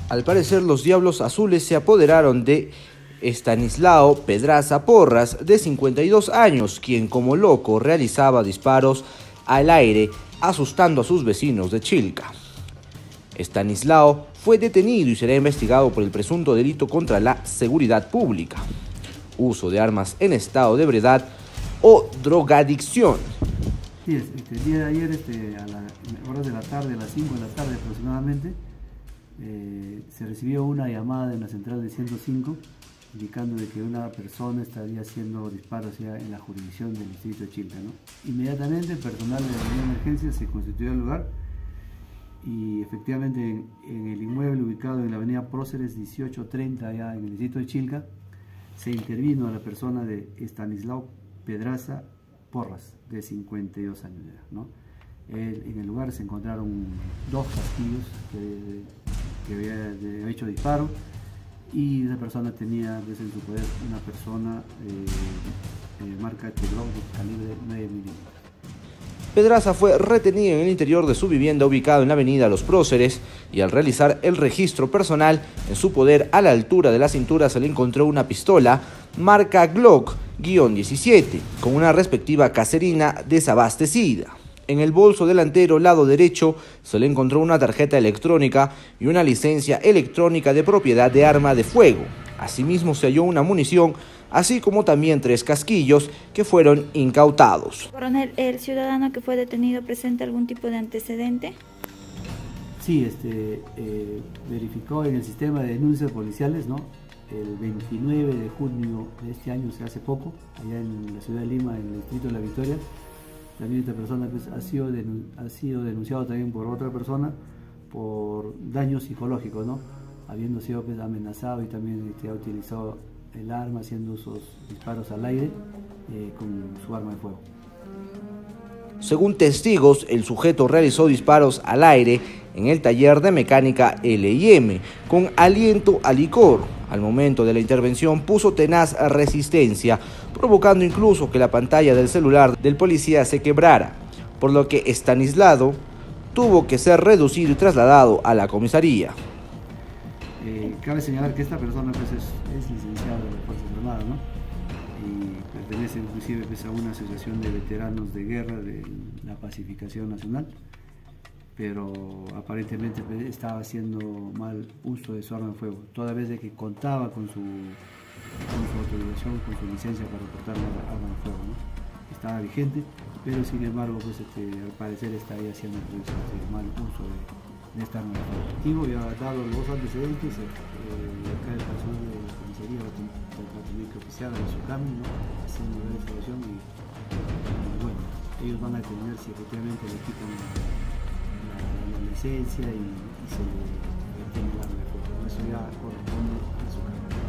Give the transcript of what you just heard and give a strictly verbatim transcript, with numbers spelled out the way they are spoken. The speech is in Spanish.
Al parecer, los Diablos Azules se apoderaron de Estanislao Pedraza Porras, de cincuenta y dos años, quien como loco realizaba disparos al aire, asustando a sus vecinos de Chilca. Estanislao fue detenido y será investigado por el presunto delito contra la seguridad pública, uso de armas en estado de ebriedad o drogadicción. Sí, este, el día de ayer, este, a las horas de la tarde, a las cinco de la tarde aproximadamente, eh, se recibió una llamada en la central de ciento cinco indicando de que una persona estaría haciendo disparos ya en la jurisdicción del distrito de Chilca, ¿no? Inmediatamente el personal de la unidad de emergencia se constituyó al lugar y efectivamente en, en el inmueble ubicado en la avenida Próceres dieciocho treinta, allá en el distrito de Chilca, se intervino a la persona de Estanislao Pedraza Porras, de cincuenta y dos años de edad, ¿no? El, en el lugar se encontraron dos casquillos que, que había hecho disparo y esa persona tenía desde su poder una persona eh, eh, marca Glock de calibre nueve milímetros. Pedraza fue retenido en el interior de su vivienda ubicado en la avenida Los Próceres y al realizar el registro personal en su poder a la altura de la cintura se le encontró una pistola marca Glock diecisiete con una respectiva caserina desabastecida. En el bolso delantero lado derecho se le encontró una tarjeta electrónica y una licencia electrónica de propiedad de arma de fuego. Asimismo se halló una munición, así como también tres casquillos que fueron incautados. Coronel, ¿el ciudadano que fue detenido presenta algún tipo de antecedente? Sí, este, eh, verificó en el sistema de denuncias policiales, ¿no? El veintinueve de junio de este año, o sea, hace poco, allá en la ciudad de Lima, en el distrito de La Victoria. También esta persona pues, ha, sido ha sido denunciado también por otra persona por daño psicológico, ¿no? Habiendo sido pues, amenazado y también este, ha utilizado el arma haciendo esos disparos al aire eh, con su arma de fuego. Según testigos, el sujeto realizó disparos al aire en el taller de mecánica L y M con aliento a licor. Al momento de la intervención puso tenaz resistencia, provocando incluso que la pantalla del celular del policía se quebrara, por lo que Estanislao tuvo que ser reducido y trasladado a la comisaría. Eh, cabe señalar que esta persona pues, es, es licenciado de las Fuerzas Armadas, ¿no? Y pertenece inclusive pues, a una asociación de veteranos de guerra de la Pacificación Nacional, pero aparentemente pues, estaba haciendo mal uso de su arma de fuego, toda vez de que contaba con su, con su autorización, con su licencia para portar una arma de fuego, ¿no? Estaba vigente, pero sin embargo pues, este, al parecer estaría haciendo pues, este, mal uso de de esta arma de fuego. Ya dado los antecedentes, eh, acá el personal de la comisaría va a tener que oficiar a su cambio, ¿no? Haciendo la investigación y, y bueno, ellos van a determinar si efectivamente le quitan la, la, la licencia y, y se le retiene el arma de fuego. Eso ya corresponde a su cambio.